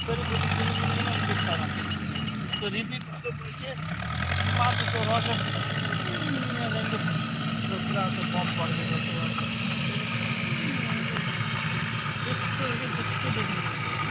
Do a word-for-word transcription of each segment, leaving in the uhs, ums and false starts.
फेरि फेरि फेरि बिस्तारमा त्यो रिपिट गरेपछि माथिको रकेट त्यो कुराको बम पड्केको थियो त्यस्तो त्यस्तो देखिन्छ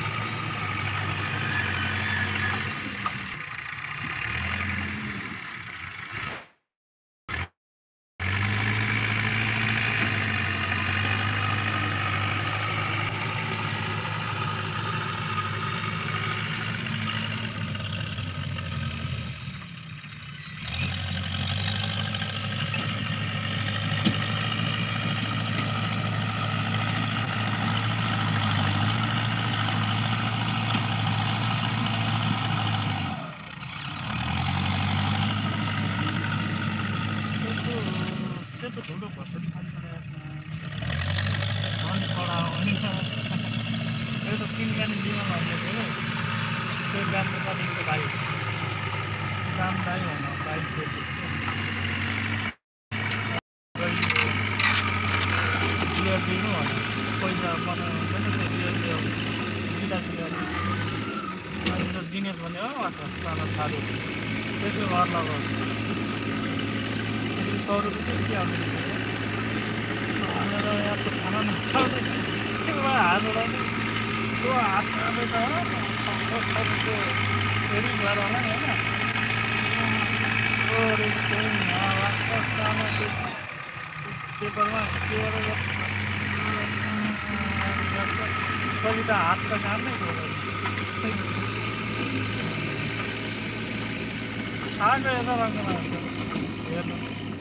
ठुलो भर्सरी खाने मन पढाओ अनि यो त तिन गाडी जीवन हालेको हो त्यो गाडी कतिको भाइ दाम दाइ हुन बाइक बियर दिनु होला पैसा बनाउनु हुन्छ नि त्यो बियर दिँदा दिँदा अनि त दिनेश भने हो अथवा सानो साह्रो त्यसो घर लगाऊ सौ रुपियाँ के आउँछ भनेर यहाँ त खाना नखाउँदै हातबाट त्यो हातले त त्यो फेरि गएर होला नि होइन पेपरमा के गरेर कहिले त हात त काम नै आज यता रङ्गमा हुन्छ हेर्नु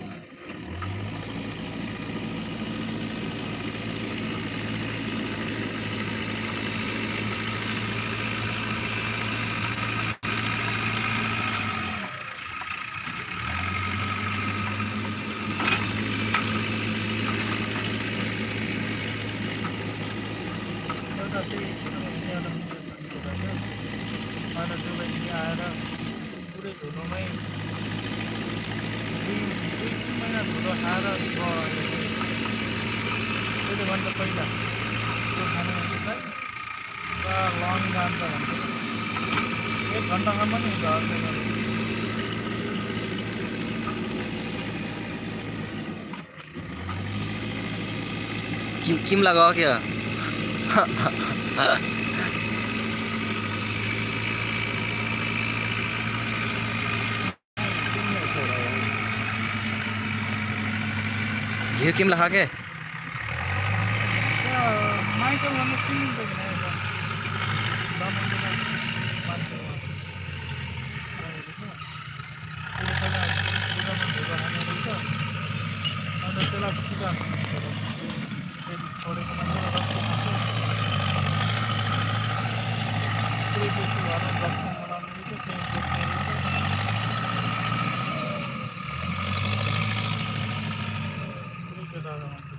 आएर पुरै धुलोमै दुई दुई तिन महिना धुलो खाएर त्योभन्दा पहिला त्यो खाने मान्छेलाई पुरा लङ जान्छ भन्छ एक घन्टासम्म नि झर्ने किम किम लगाओ क्या घिउ किम लगा के माइकल भन्ने चिनिन्छ अन्त त्यसलाई सिधा छोडेको पुरै बेसी भएर रक्तम बनाउनु रहेछ त्यही पुरै केटा